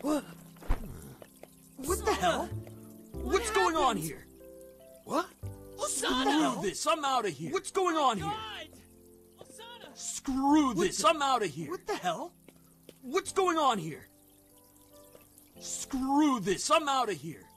What the hell? What's going on here? What? Screw this, I'm out of here. What's going on here? Screw this, I'm out of here. What the hell? What's going on here? Screw this, I'm out of here.